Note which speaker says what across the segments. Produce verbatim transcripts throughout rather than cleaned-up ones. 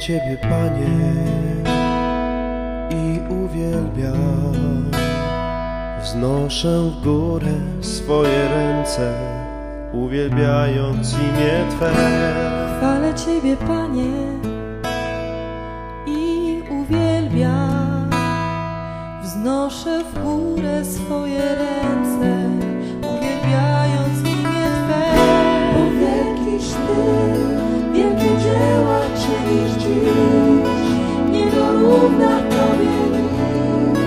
Speaker 1: Ciebie, Panie, i uwielbiam. Wznoszę w górę swoje ręce, uwielbiając imię Twe.
Speaker 2: Chwalę Ciebie, Panie, i uwielbiam. Wznoszę w górę swoje ręce, uwielbiając imię Twe.
Speaker 3: Bo wielkiś Ty, wielkie dzieła czynisz dziś, nie dorówna Tobie nikt,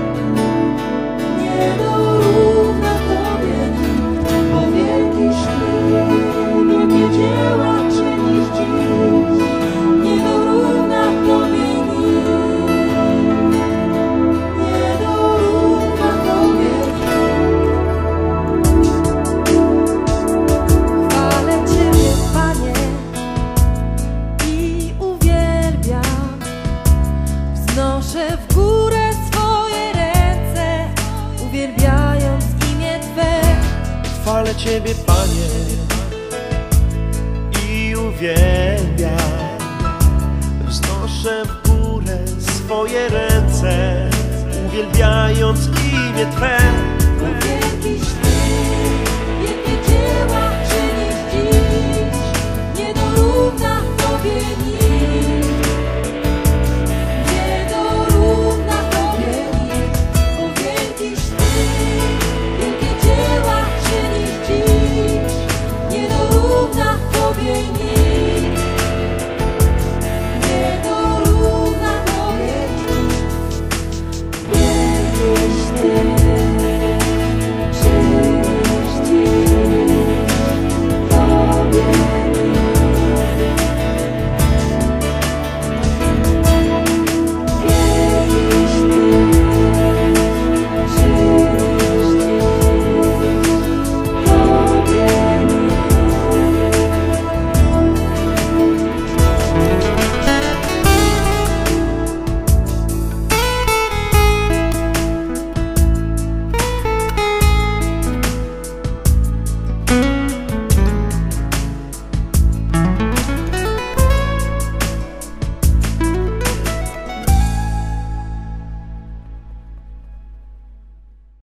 Speaker 3: nie dorówna Tobie nikt. Bo wielkiś Ty, wielkie dzieła czynisz dziś, nie dorówna Tobie nikt, nie dorówna Tobie nikt.
Speaker 2: Chwalę Ciebie, Panie, i uwielbiam. Wznoszę w górę swoje ręce, uwielbiając imię Twe.
Speaker 1: Chwalę Ciebie, Panie, i uwielbiam. Wznoszę w górę swoje ręce, uwielbiając imię Twe.
Speaker 3: Bo wielkiś